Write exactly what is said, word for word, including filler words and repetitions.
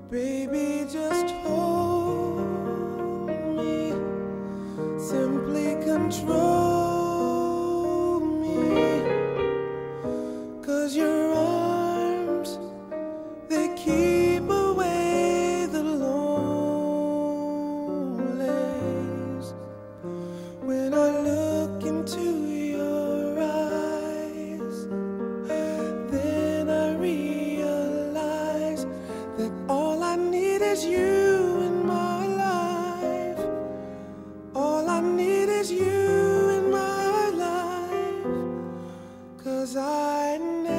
Baby, just hold me, simply control me, 'cause your arms, they keep away the lonelies. When I look into your eyes, then I realize that all I need is you in my life. All I need is you in my life, 'cause I never